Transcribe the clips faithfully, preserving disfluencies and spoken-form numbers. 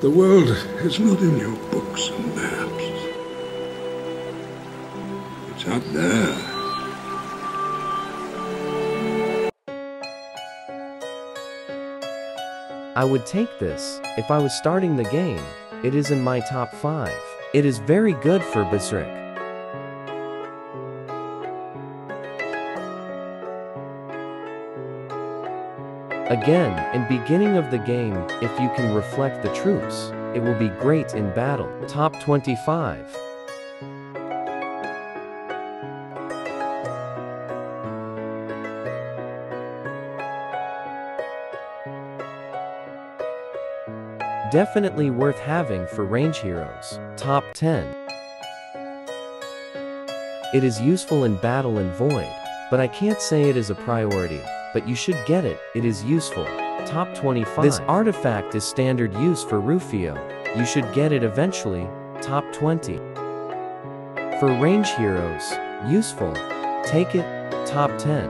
The world is not in your books and maps. It's out there. I would take this if I was starting the game. It is in my top five. It is very good for Berserk. Again, in beginning of the game, if you can reflect the troops, it will be great in battle. Top twenty-five. Definitely worth having for range heroes. Top ten. It is useful in battle and void, but I can't say it is a priority. But you should get it, it is useful. Top twenty-five. This artifact is standard use for Rufio. You should get it eventually. Top twenty. For range heroes, useful. Take it. Top ten.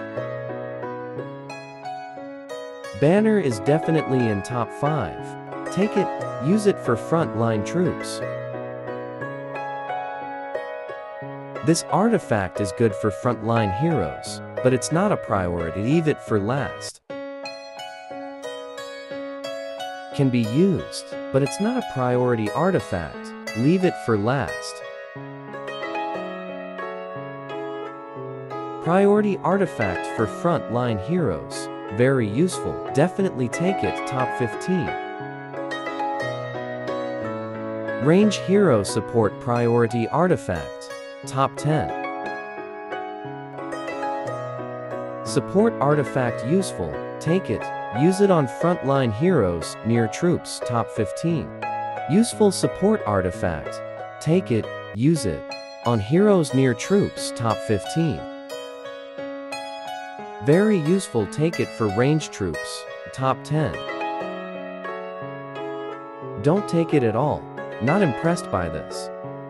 Banner is definitely in top five. Take it, use it for front-line troops. This artifact is good for front-line heroes, but it's not a priority. Leave it for last. Can be used, but it's not a priority artifact. Leave it for last. Priority artifact for front-line heroes. Very useful. Definitely take it. Top fifteen. Range hero support priority artifact. Top ten. Support artifact useful. Take it. Use it on frontline heroes near troops. Top fifteen. Useful support artifact. Take it. Use it on heroes near troops. Top fifteen. Very useful. Take it for range troops. Top ten. Don't take it at all. Not impressed by this.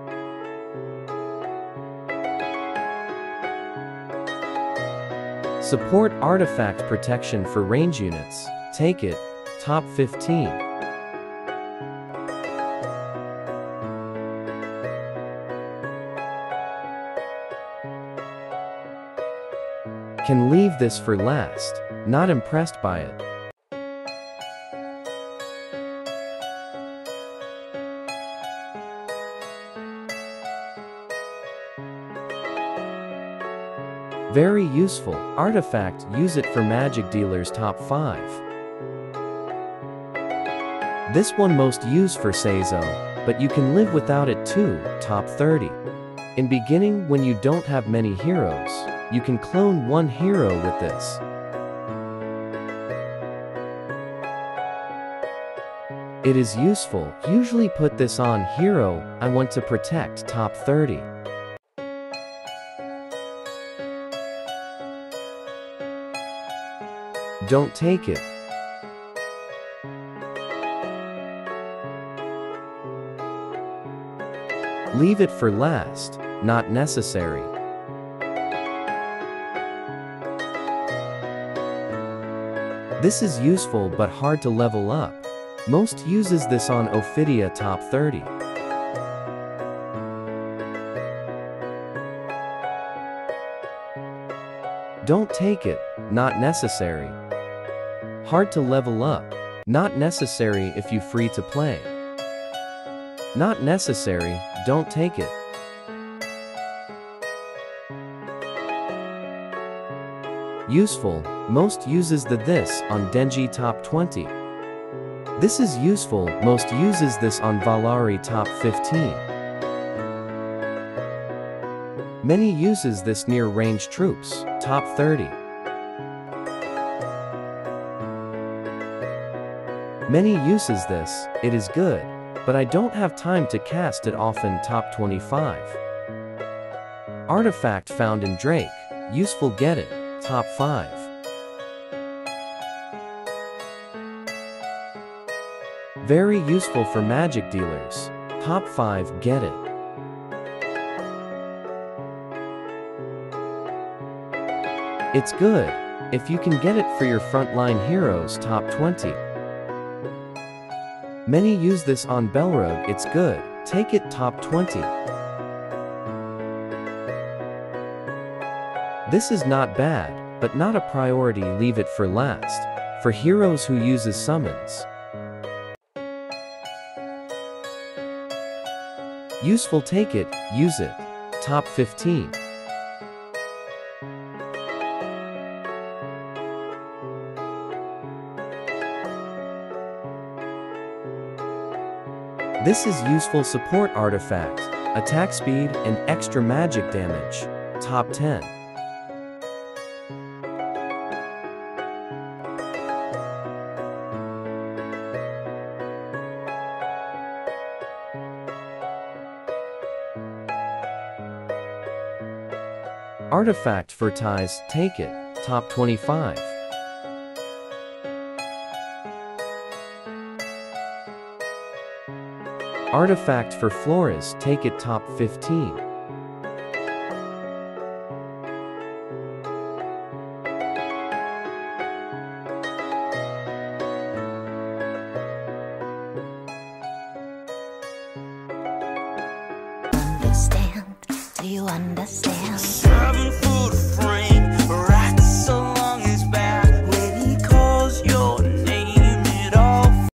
Support artifact protection for range units. Take it. Top fifteen. Can leave this for last. Not impressed by it. Very useful. Artifact, use it for magic dealers. Top five. This one most used for Seizo, but you can live without it too. Top thirty. In beginning, when you don't have many heroes, you can clone one hero with this. It is useful. Usually put this on hero I want to protect. Top thirty. Don't take it. Leave it for last. Not necessary. This is useful but hard to level up. Most uses this on Ophidia. Top thirty. Don't take it. Not necessary. Hard to level up. Not necessary if you free to play. Not necessary. Don't take it. Useful. Most uses the this on Denji. Top twenty. This is useful. Most uses this on Valari. Top fifteen. Many uses this near range troops. Top thirty. Many uses this. It is good, but I don't have time to cast it often. Top twenty-five. Artifact found in Drake. Useful. Get it. Top five. Very useful for magic dealers. Top five. Get it. It's good if you can get it for your frontline heroes. Top twenty. Many use this on Belrogue, it's good. Take it top twenty. This is not bad, but not a priority, leave it for last. For heroes who uses summons. Useful, take it, use it. Top fifteen. This is useful support artifact, attack speed and extra magic damage. Top ten. Artifact Fertize, take it. Top twenty-five. Artifact for Flores, take it. Top fifteen. Understand? Do you understand?